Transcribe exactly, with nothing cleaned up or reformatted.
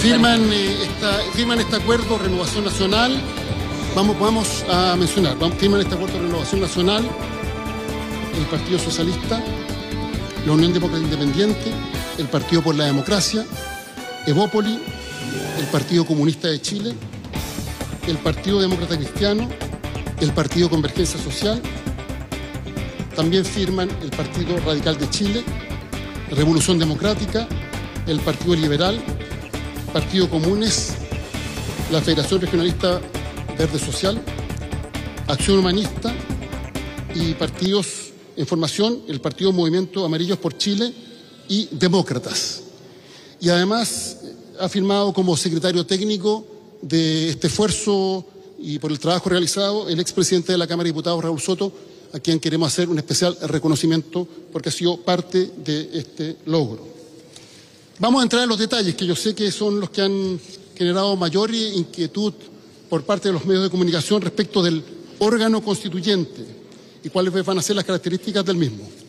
Firman, eh, esta, firman este acuerdo Renovación Nacional, vamos, vamos a mencionar, vamos, firman este acuerdo Renovación Nacional, el Partido Socialista, la Unión Demócrata Independiente, el Partido por la Democracia, Evópoli, el Partido Comunista de Chile, el Partido Demócrata Cristiano, el Partido Convergencia Social, también firman el Partido Radical de Chile, Revolución Democrática, el Partido Liberal, Partido Comunes, la Federación Regionalista Verde Social, Acción Humanista y partidos en formación, el Partido Movimiento Amarillos por Chile y Demócratas. Y además ha firmado como secretario técnico de este esfuerzo y por el trabajo realizado el expresidente de la Cámara de Diputados, Raúl Soto, a quien queremos hacer un especial reconocimiento porque ha sido parte de este logro. Vamos a entrar en los detalles, que yo sé que son los que han generado mayor inquietud por parte de los medios de comunicación respecto del órgano constituyente y cuáles van a ser las características del mismo.